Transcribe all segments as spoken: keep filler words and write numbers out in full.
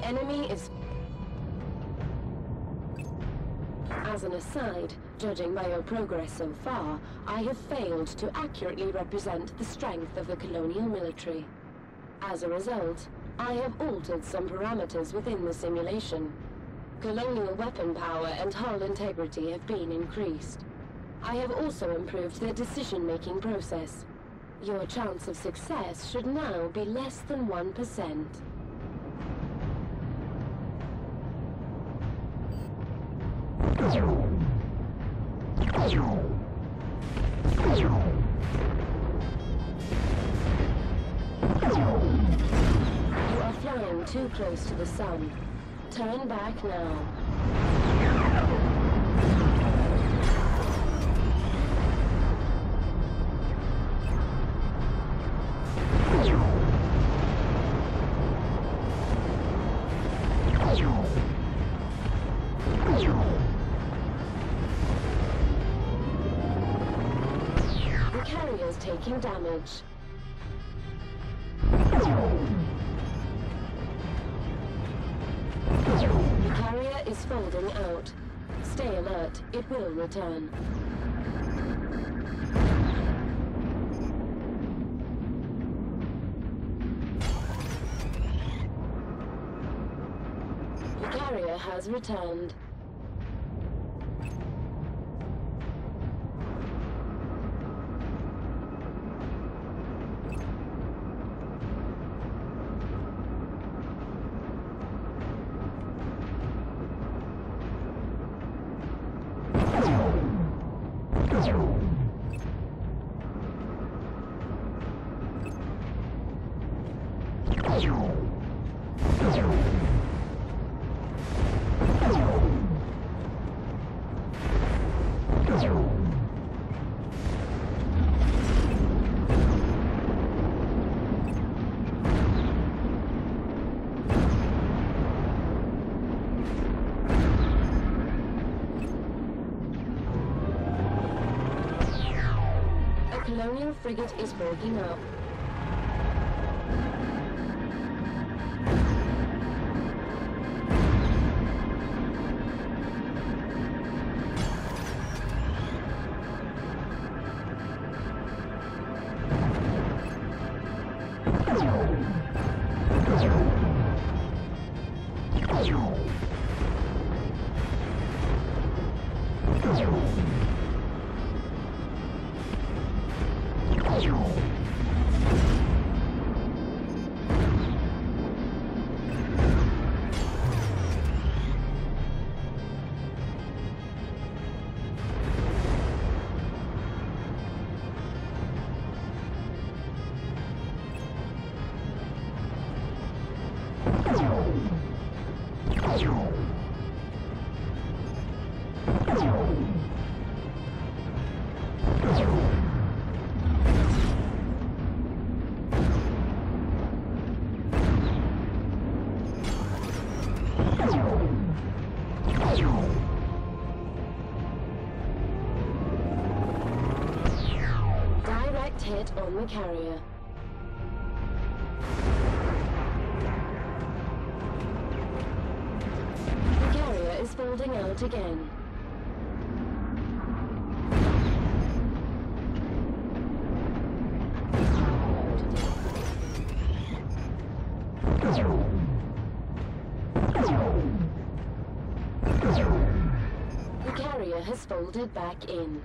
enemy is... As an aside, judging by your progress so far, I have failed to accurately represent the strength of the colonial military. As a result, I have altered some parameters within the simulation. Colonial weapon power and hull integrity have been increased. I have also improved the decision-making process. Your chance of success should now be less than one percent. You are flying too close to the sun. Turn back now. The carrier's taking damage. The carrier is folding out. Stay alert, it will return. The carrier has returned. Colonial frigate is breaking up. Direct hit on the carrier. The carrier is folding out again. The carrier has folded back in.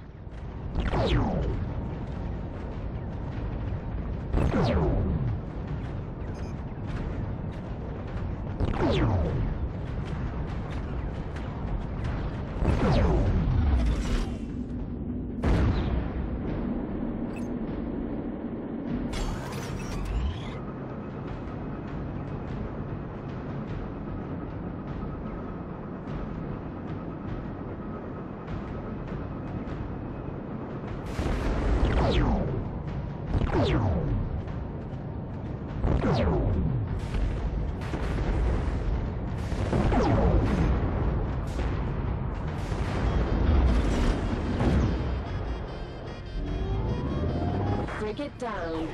Frigate down.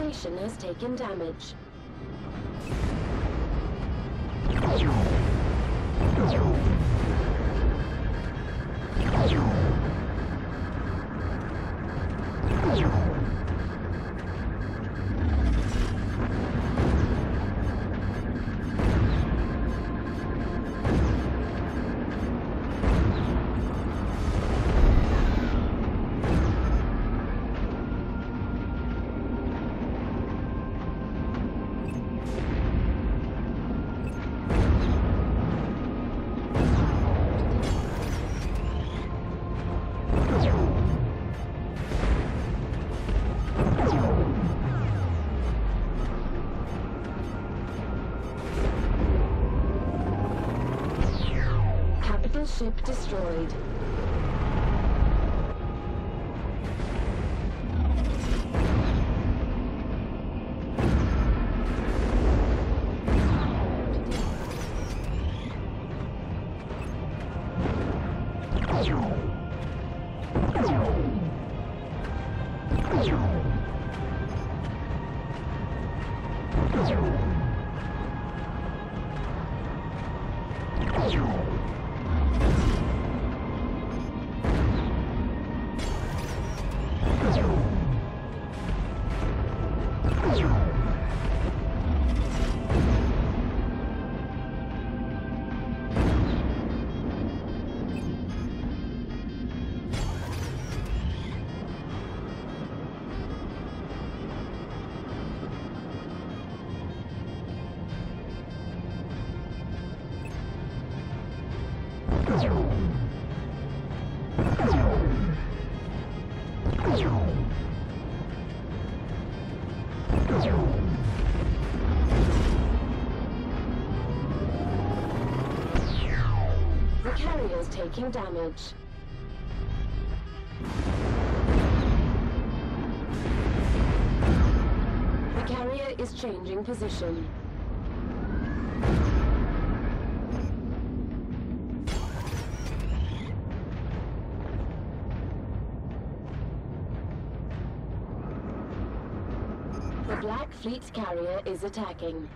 station has taken damage. Ship destroyed. The carrier's taking damage. The carrier is changing position. The Black Fleet carrier is attacking.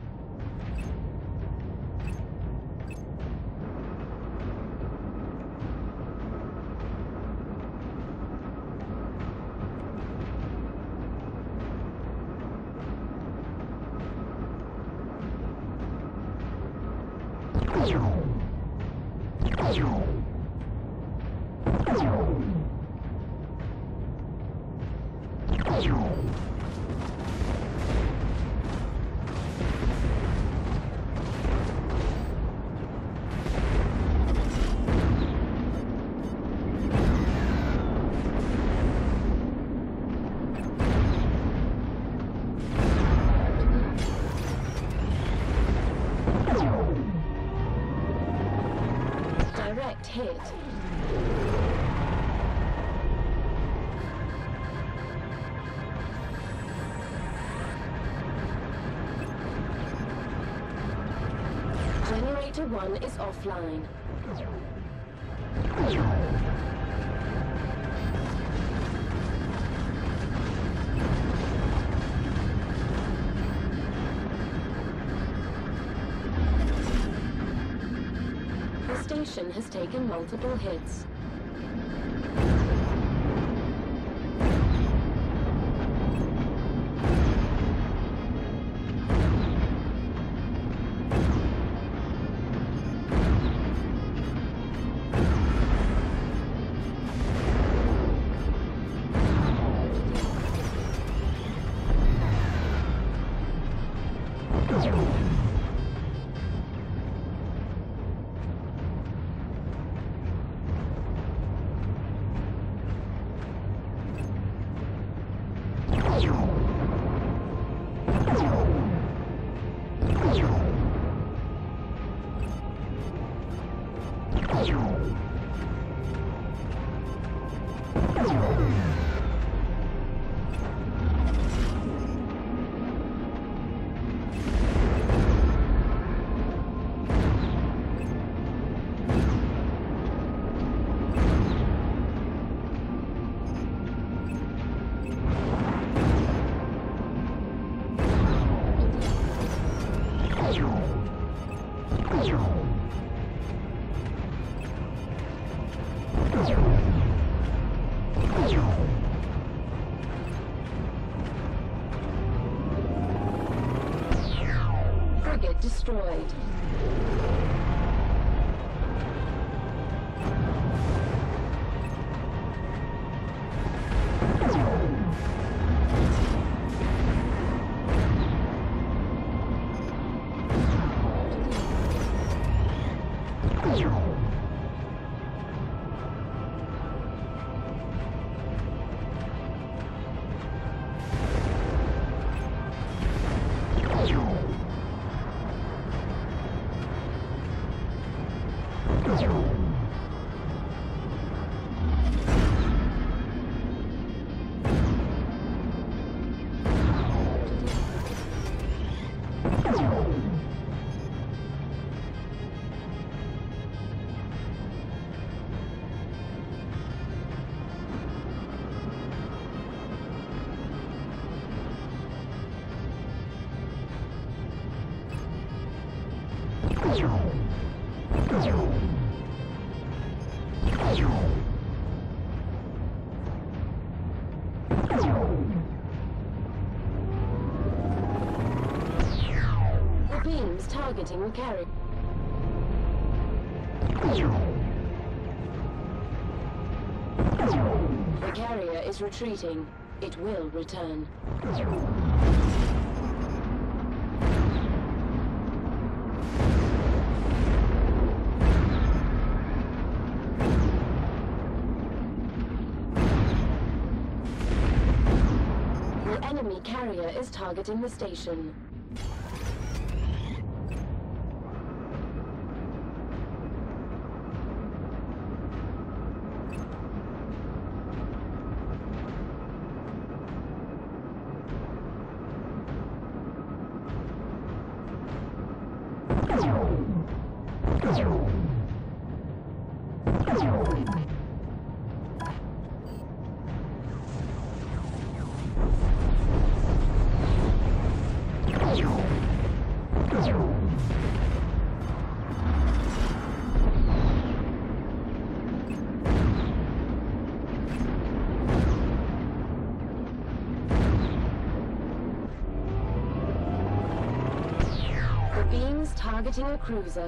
Direct hit. Generator one is offline. The station has taken multiple hits. destroyed. The beams targeting the carrier. The carrier is retreating. It will return. The enemy carrier is targeting the station. Beams targeting a cruiser.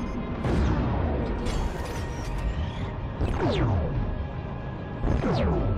You